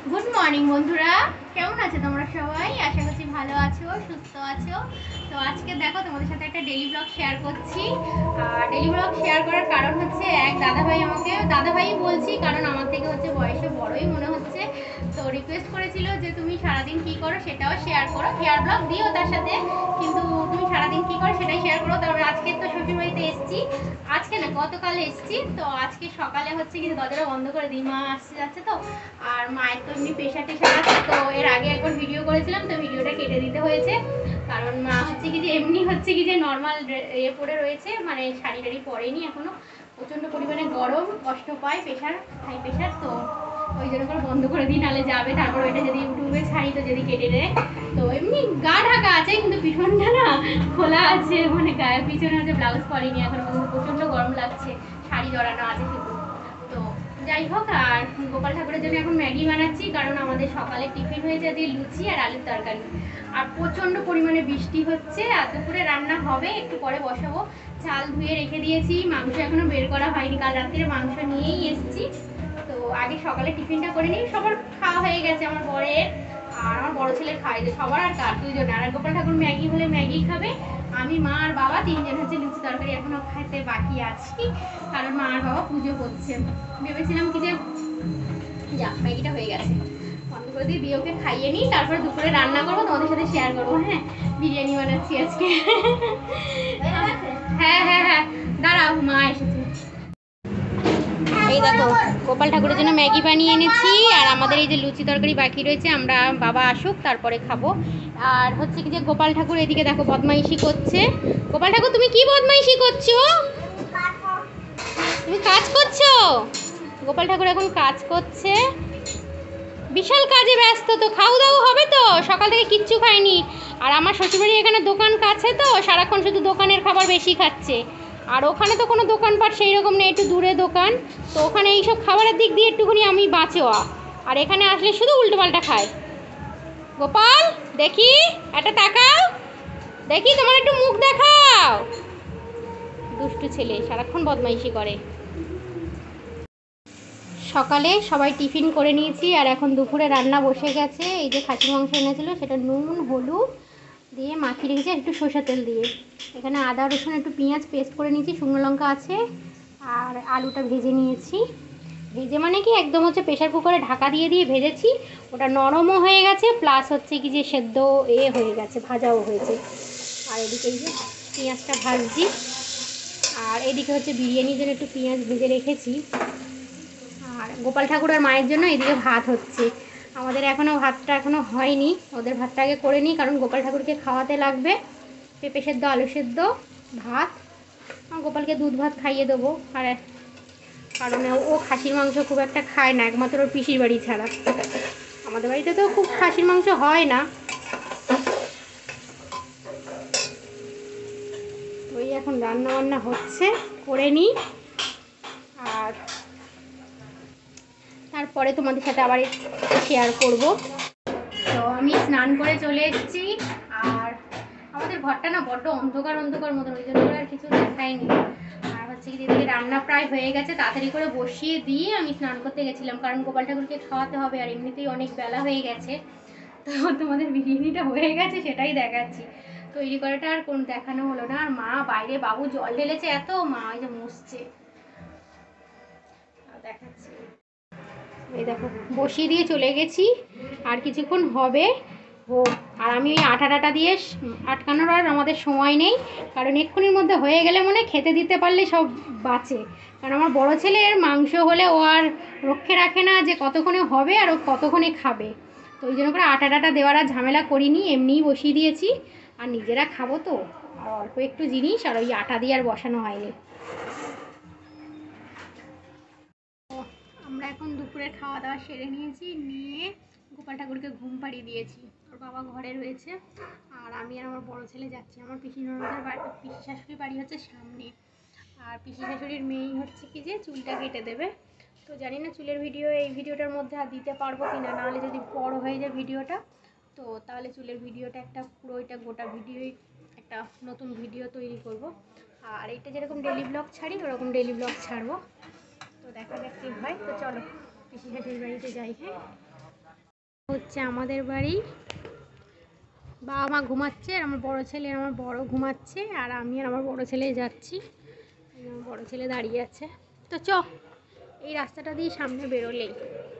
Good morning বন্ধুরা, কেমন আছো তোমরা সবাই? আশা করছি ভালো আছো, সুস্থ আছো। তো আজকে দেখো তোমাদের সাথে একটা ডেলি ব্লগ শেয়ার করছি। ডেলি ব্লগ শেয়ার করার কারণ হচ্ছে এক দাদাভাই, আমাকে দাদাভাই বলছি কারণ আমার থেকে হচ্ছে বয়সে বড়ই মনে হচ্ছে। তো রিকোয়েস্ট করেছিল যে তুমি সারাদিন কি করো সেটাও শেয়ার করো, হেয়ার ব্লগ দিও তার সাথে, কিন্তু তুমি সারাদিন কি করো সেটাই শেয়ার করো। তারপরে আজকে তো শ্বশুরবাড়িতে এসেছি, আজকে না গতকাল এসেছি। তো আজকে সকালে হচ্ছে কিন্তু দরজাটা বন্ধ করে দিই, মা আসতে যাচ্ছে তো। আর মায়ের তো এমনি প্রেশার টেশার আছে, তো এর আগে একবার ভিডিও করেছিলাম, তো ভিডিওটা কেটে দিতে হয়েছে। কারণ মা হচ্ছে কি যে এমনি হচ্ছে কি যে নর্মাল ইয়ে পরে রয়েছে, মানে শাড়ি টাড়ি পরেনি এখনো। প্রচণ্ড পরিমাণে গরম, কষ্ট পায়, প্রেশার, হাই প্রেশার। তো ওই জন্য করে বন্ধ করে দিই, নাহলে যাবে। তারপর ওইটা যদি ইউটিউবে ছাড়ি তো যদি কেটে দেয়। তো এমনি গা ঢাকা আছে কিন্তু পিছনটা না খোলা আছে, মানে গায়ের পিছনে হচ্ছে ব্লাউজ পরেনি এখন পর্যন্ত। প্রচণ্ড গরম লাগছে, শাড়ি জড়ানো আছে শুধু। তো যাই হোক, আর গোপাল ঠাকুরের জন্য এখন ম্যাগি বানাচ্ছি, কারণ আমাদের সকালে টিফিন হয়েছে দিয়ে লুচি আর আলুর তরকারি। আর প্রচণ্ড পরিমাণে বৃষ্টি হচ্ছে, আর দুপুরে রান্না হবে, একটু পরে বসাবো। চাল ধুয়ে রেখে দিয়েছি, মাংস এখনো বের করা হয়নি, কাল রাত্রে মাংস নিয়েই এসেছি। তো আগে সকালে টিফিনটা করে নিই, সবার খাওয়া হয়ে গেছে, আমার বরের আর আমার বড় ছেলের খাওয়াই যে সবার, আর কার দুইজনে। আর গোপাল ঠাকুর ম্যাগি হলে ম্যাগি খাবে, আমি মা আর বাবা তিনজন হচ্ছে লুচি তরকারি এখনো খাইতে বাকি আছি, কারণ মা আর বাবা পুজো করছে। ভেবেছিলাম কি যে যা ম্যাগিটা হয়ে গেছে, বন্ধ করে দিয়ে ওকে খাইয়ে নিই, তারপর দুপুরে রান্না করবো, তোমাদের সাথে শেয়ার করবো। হ্যাঁ, বিরিয়ানি বানাচ্ছি আজকে। হ্যাঁ হ্যাঁ হ্যাঁ, দাঁড়াও, মা এসেছে। এই দেখো, গোপাল ঠাকুরের জন্য ম্যাগি বানিয়ে এনেছি, আর আমাদের এই যে লুচি তরকারি বাকি রয়েছে, আমরা বাবা আসুক তারপরে খাবো। আর হচ্ছে কি যে গোপাল ঠাকুর এদিকে দেখো বদমাইশি করছে। গোপাল ঠাকুর তুমি কি বদমাইশি করছো? তুমি কাজ করছো? গোপাল ঠাকুর এখন কাজ করছে, বিশাল কাজে ব্যস্ত। তো খাওয়া দাওয়া হবে তো, সকাল থেকে কিচ্ছু খায়নি। আর আমার শ্বশুরবাড়ির এখানে দোকান কাছে, তো সারাক্ষণ শুধু দোকানের খাবার বেশি খাচ্ছে। আর ওখানে তো কোনো দোকানপাট সেই রকম নেই, একটু দূরে দোকান। তো ওখানে এইসব খাবারের দিক দিয়ে একটুখানি আমি বাঁচোয়া, আর এখানে আসলে শুধু উল্টোপাল্টা খায়। গোপাল দেখি, একটা তাকাও, দেখি তোমার একটু মুখ দেখাও। দুষ্টু ছেলে, সারাক্ষণ বদমাইশি করে। সকালে সবাই টিফিন করে নিয়েছি, আর এখন দুপুরে রান্না বসে গেছে। এই যে খাসির মাংস এনেছিল, সেটা নুন হলুদ দিয়ে মাখিয়ে রেখেছি, একটু সরষের তেল দিয়ে। এখানে আদা রসুন একটু পেঁয়াজ পেস্ট করে নিয়েছি, শুকনো লঙ্কা আছে, আর আলুটা ভেজে নিয়েছি। ভেজে মানে কি একদম হচ্ছে প্রেশার কুকারে ঢাকা দিয়ে দিয়ে ভেজেছি, ওটা নরমও হয়ে গেছে, প্লাস হচ্ছে কি যে সেদ্ধ হয়ে গেছে, ভাজাও হয়েছে। আর এদিকে এই যে পেঁয়াজটা ভাজছি, আর এদিকে হচ্ছে বিরিয়ানির জন্য একটু পেঁয়াজ ভেজে রেখেছি। আর গোপাল ঠাকুর আর মায়ের জন্য এদিকে ভাত হচ্ছে। আমাদের ভাতটা এখনও হয়নি, ওদের ভাতটা আগে করে নিই, কারণ গোপাল ঠাকুরকে খাওয়াতে লাগবে। পেঁপে সেদ্ধ, আলু সেদ্ধ, ভাত। গোপালকে দুধ ভাত খাইয়ে দেবো। আর কারণ ও খাসির মাংস খুব একটা খায় না, একমাত্র ওর পিসির বাড়ি ছাড়া। আমাদের বাড়িতে তো খুব খাসির মাংস হয় না। ওই এখন রান্না বান্না হচ্ছে, করে নিই, আর তারপরে তোমাদের সাথে আবার শেয়ার করব। তো আমি স্নান করে চলে এসেছি, আর আমাদের ঘরটা না বড্ড অন্ধকার অন্ধকার মতন, ওই জন্য আর কিছু দেখায়নি। আর হচ্ছে কি দিদিকে রান্না প্রায় হয়ে গেছে, তাড়াতাড়ি করে বসিয়ে দিয়ে আমি স্নান করতে গেছিলাম, কারণ গোপাল ঠাকুরকে খাওয়াতে হবে, আর এমনিতেই অনেক বেলা হয়ে গেছে। তো তোমাদের বিরিয়ানিটা হয়ে গেছে সেটাই দেখাচ্ছি, তৈরি করাটা আর কোন দেখানো হলো না। আর মা বাইরে, বাবু জল ঢেলেছে এত, মা ওই যে মুছছে, দেখাচ্ছি। এই দেখো বসিয়ে দিয়ে চলে গেছি, আর কিছুক্ষণ হবে হোক। আর আমি ওই আটা দিয়ে আটকানোর আর আমাদের সময় নেই, কারণ এক্ষুনির মধ্যে হয়ে গেলে মনে খেতে দিতে পারলে সব বাঁচে। কারণ আমার বড় ছেলের মাংস হলে ও আর রক্ষে রাখে না যে কতক্ষণে হবে আর ও কতক্ষণে খাবে। তো ওই জন্য করে আটা দেওয়ার আর ঝামেলা করিনি, এমনিই বসিয়ে দিয়েছি। আর নিজেরা খাবো তো, আর অল্প একটু জিনিস, আর ওই আটা দিয়ে আর বসানো হয়নি। আমরা এখন দুপুরের খাওয়া দাওয়া সেরে নিয়েছি, নিয়ে গোপাল ঠাকুরকে ঘুম পাড়িয়ে দিয়েছি। ওর বাবা ঘরে রয়েছে, আর আমি আর আমার বড় ছেলে যাচ্ছি। আমার পিসি ননদের বাড়ি, পিসি শাশুড়ির বাড়ি হচ্ছে সামনে। আর পিসি শাশুড়ির মেয়েই হচ্ছে কি যে চুলটা কেটে দেবে। তো জানি না চুলের ভিডিও এই ভিডিওটার মধ্যে আর দিতে পারবো কি না, নাহলে যদি বড় হয়ে যায় ভিডিওটা, তো তাহলে চুলের ভিডিওটা একটা পুরো এটা গোটা ভিডিওই একটা নতুন ভিডিও তৈরি করব। আর এটা যেরকম ডেলি ব্লগ ছাড়ি ওরকম ডেলি ব্লগ ছাড়বো। তো দেখা যাক কী হয়। তো চলো পিসি শাশুড়ির বাড়িতে যাই। হ্যাঁ, হচ্ছে আমাদের বাড়ি। বাবা মা ঘুমাচ্ছে, আর আমার বড় ছেলে আর আমার বড় ঘুমাচ্ছে, আর আমি আর আমার বড় ছেলে যাচ্ছি। আমার বড় ছেলে দাঁড়িয়ে আছে। তো এই রাস্তাটা দিয়ে সামনে বেরোলেই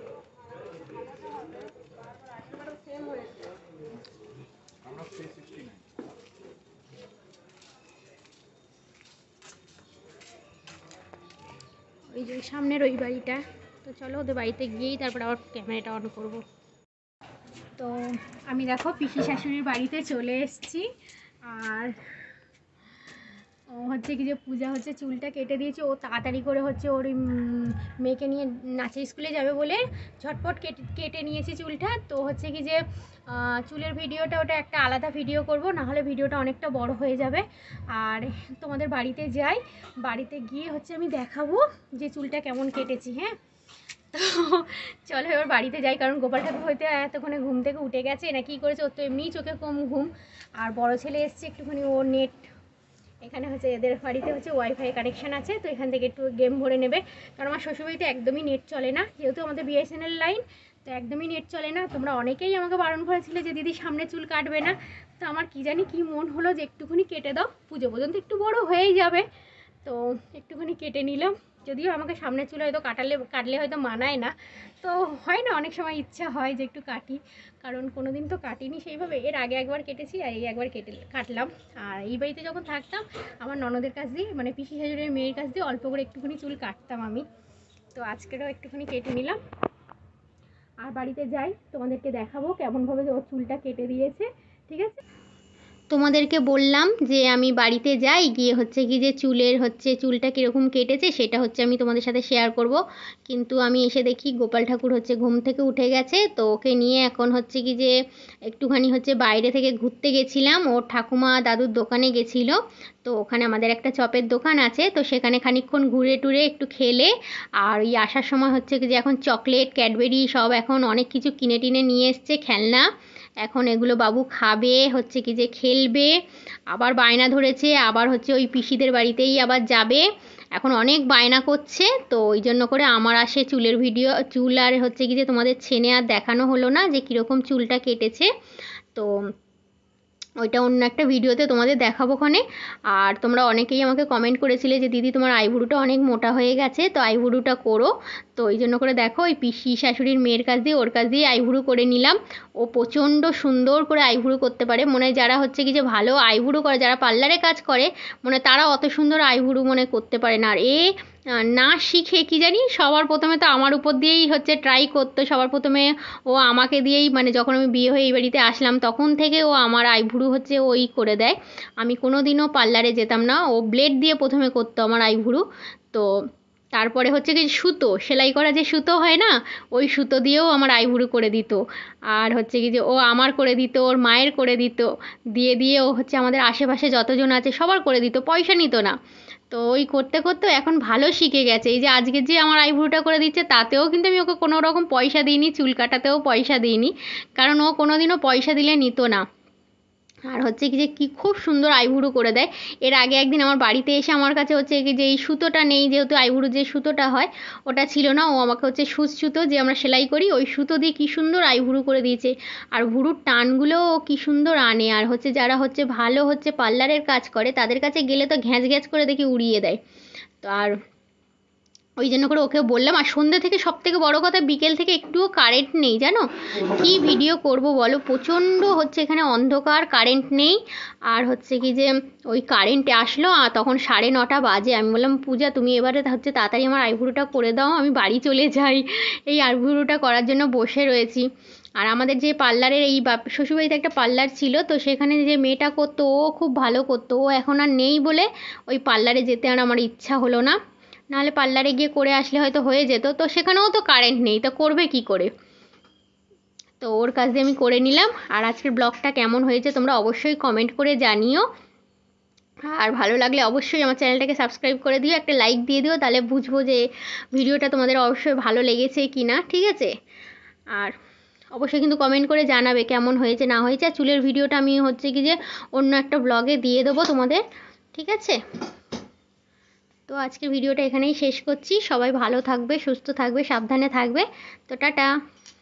ওই যে সামনের ওই বাড়িটা। তো চলো ওদের বাড়িতে গিয়েই তারপর আবার ক্যামেরাটা অন করব। তো আমি দেখো পিসি শাশুড়ির বাড়িতে চলে এসেছি। আর হচ্ছে কি যে পূজা হচ্ছে চুলটা কেটে দিয়েছে, ও তাড়াতাড়ি করে হচ্ছে ওর মেয়েকে নিয়ে নাচের স্কুলে যাবে বলে ঝটপট কেটে নিয়েছি চুলটা। তো হচ্ছে কি যে চুলের ভিডিওটা ওটা একটা আলাদা ভিডিও করব, নাহলে ভিডিওটা অনেকটা বড় হয়ে যাবে। আর তোমাদের বাড়িতে যাই, বাড়িতে গিয়ে হচ্ছে আমি দেখাবো যে চুলটা কেমন কেটেছি। হ্যাঁ, তো চলো এবার বাড়িতে যাই, কারণ গোপাল ঠাকুর হয়তো এতক্ষণে ঘুম থেকে উঠে গেছে না কি করেছে, ওর তো এমনিই চোখে কম ঘুম। আর বড় ছেলে এসছে একটুখানি, ও নেট এখানে হচ্ছে এদের বাড়িতে হচ্ছে ওয়াইফাই কানেকশান আছে, তো এখান থেকে একটু গেম ভরে নেবে। কারণ আমার শ্বশুরবাড়িতে একদমই নেট চলে না, যেহেতু আমাদের বিএসএনএল লাইন, তো একদমই নেট চলে না। তোমরা অনেকেই আমাকে বারণ করেছিলে যে দিদি সামনে চুল কাটবে না, তো আমার কি জানি কি মন হলো যে একটুখানি কেটে দাও, পুজো পর্যন্ত একটু বড় হয়েই যাবে। তো একটুখানি কেটে নিলাম, যদিও আমাকে সামনে চুল হয়তো কাটলে হয়তো মানায় না, তো হয় না অনেক সময় ইচ্ছা হয় যে একটু কাটি, কারণ কোনো দিন তো কাটিনি সেইভাবে। এর আগে একবার কেটেছি আর এই একবার কাটলাম। আর এই বাড়িতে যখন থাকতাম আমার ননদের কাছ দিয়ে, মানে পিসি শাশুড়ির মেয়ের কাছ দিয়ে অল্প করে একটুখানি চুল কাটতাম আমি। তো আজকেরও একটুখানি কেটে নিলাম। আর বাড়িতে যাই, তোমাদেরকে দেখাবো কেমনভাবে ওর চুলটা কেটে দিয়েছে। ঠিক আছে, তোমাদেরকে বললাম যে আমি বাড়িতে যাই, গিয়ে হচ্ছে কি যে চুলটা কীরকম কেটেছে সেটা হচ্ছে আমি তোমাদের সাথে শেয়ার করব। কিন্তু আমি এসে দেখি গোপাল ঠাকুর হচ্ছে ঘুম থেকে উঠে গেছে, তো ওকে নিয়ে এখন হচ্ছে কি যে একটুখানি হচ্ছে বাইরে থেকে ঘুরতে গেছিলাম, ওর ঠাকুমা দাদুর দোকানে গেছিলো। তো ওখানে আমাদের একটা চপের দোকান আছে, তো সেখানে খানিকক্ষণ ঘুরে টুরে একটু খেলে, আর ওই আসার সময় হচ্ছে কি যে এখন চকলেট ক্যাডবেরি সব এখন অনেক কিছু কিনে টিনে নিয়ে এসছে খেলনা। এখন এগুলো বাবু খাবে, হচ্ছে কি যে খেলবে, আবার বায়না ধরেছে আবার হচ্ছে ওই পিসিদের বাড়িতেই আবার যাবে, এখন অনেক বায়না করছে। তো ওই জন্য করে আমার আসে চুল আর হচ্ছে কি যে তোমাদের ছেনে আর দেখানো হলো না যে কীরকম চুলটা কেটেছে। তো ওইটা অন্য একটা ভিডিওতে তোমাদের দেখাবো ক্ষণে। আর তোমরা অনেকেই আমাকে কমেন্ট করেছিলে যে দিদি তোমার আইব্রুটা অনেক মোটা হয়ে গেছে, তো আইব্রুটা করো। তো ওই জন্য করে দেখো ওই পিসি শাশুড়ির মেয়ের কাছ দিয়ে ওর কাছ দিয়ে আইব্রু করে নিলাম। ও প্রচণ্ড সুন্দর করে আইব্রু করতে পারে, মনে হয় যারা হচ্ছে কি যে ভালো আইব্রু করে, যারা পার্লারে কাজ করে মনে তারা অত সুন্দর আইব্রু মনে করতে পারে না। আর না শিখে কি জানি সবার প্রথমে তো আমার উপর দিয়েই হচ্ছে ট্রাই করতো, সবার প্রথমে ও আমাকে দিয়েই, মানে যখন আমি বিয়ে হয়ে এই বাড়িতে আসলাম তখন থেকে ও আমার আইব্রু হচ্ছে ওই করে দেয়। আমি কোনো দিনও পার্লারে যেতাম না, ও ব্লেড দিয়ে প্রথমে করতো আমার আইব্রু। তো তারপরে হচ্ছে কি সুতো সেলাই করা যে সুতো হয় না, ওই সুতো দিয়েও আমার আইব্রু করে দিত। আর হচ্ছে কি যে ও আমার করে দিত, ওর মায়ের করে দিত, দিয়ে ও হচ্ছে আমাদের আশেপাশে যতজন আছে সবার করে দিত, পয়সা নিত না। তো ওই করতে করতে এখন ভালো শিখে গেছে। এই যে আজকে যে আমার আইব্রুটা করে দিচ্ছে তাতেও কিন্তু আমি ওকে কোনো রকম পয়সা দিইনি, চুল কাটাতেও পয়সা দিইনি, কারণ ও কোনো দিনও পয়সা দিলে নিত না। আর হচ্ছে কি যে কি খুব সুন্দর আইব্রু করে দেয়। এর আগে একদিন আমার বাড়িতে এসে আমার কাছে হচ্ছে কি যে এই সুতোটা নেই, যেহেতু আইব্রু যে সুতোটা হয় ওটা ছিল না, ও আমাকে হচ্ছে সুচ সুতো যে আমরা সেলাই করি ওই সুতো দিয়ে কী সুন্দর আইব্রু করে দিয়েছে। আর ভুরুর টানগুলোও কী সুন্দর আনে। আর হচ্ছে যারা হচ্ছে ভালো হচ্ছে পার্লারের কাজ করে তাদের কাছে গেলে তো ঘ্যাঁচ ঘ্যাঁচ করে দেখি উড়িয়ে দেয়। তো আর ওই জন্য করে ওকে বললাম। আর সন্ধ্যে থেকে সবথেকে বড় কথা বিকেল থেকে একটুও কারেন্ট নেই জানো, কি ভিডিও করব বলো, প্রচণ্ড হচ্ছে এখানে অন্ধকার, কারেন্ট নেই। আর হচ্ছে কি যে ওই কারেন্টে আসলো আর তখন 9:30 বাজে। আমি বললাম পূজা তুমি এবারে হচ্ছে তাড়াতাড়ি আমার আইব্রুটা করে দাও, আমি বাড়ি চলে যাই। এই আইব্রুটা করার জন্য বসে রয়েছি। আর আমাদের যে পার্লারের এই শ্বশুরবাড়িতে একটা পার্লার ছিল, তো সেখানে যে মেয়েটা করতো ও খুব ভালো করতো, ও এখন আর নেই বলে ওই পার্লারে যেতে আর আমার ইচ্ছা হলো না, নাহলে পার্লারে গিয়ে করে আসলে হয়তো হয়ে যেত। তো সেখানেও তো কারেন্ট নেই, তো করবে কি করে। তো ওর কাছ দিয়ে আমি করে নিলাম। আর আজকের ব্লগটা কেমন হয়েছে তোমরা অবশ্যই কমেন্ট করে জানিও। আর ভালো লাগলে অবশ্যই আমার চ্যানেলটাকে সাবস্ক্রাইব করে দিও, একটা লাইক দিয়ে দিও, তাহলে বুঝবো যে ভিডিওটা তোমাদের অবশ্যই ভালো লেগেছে কি না, ঠিক আছে। আর অবশ্যই কিন্তু কমেন্ট করে জানাবে কেমন হয়েছে না হয়েছে। আর চুলের ভিডিওটা আমি হচ্ছে কি যে অন্য একটা ব্লগে দিয়ে দেবো তোমাদের, ঠিক আছে। তো আজকের ভিডিওটা এখানেই শেষ করছি। সবাই ভালো থাকবে, সুস্থ থাকবে, সাবধানে থাকবে। তো টাটা।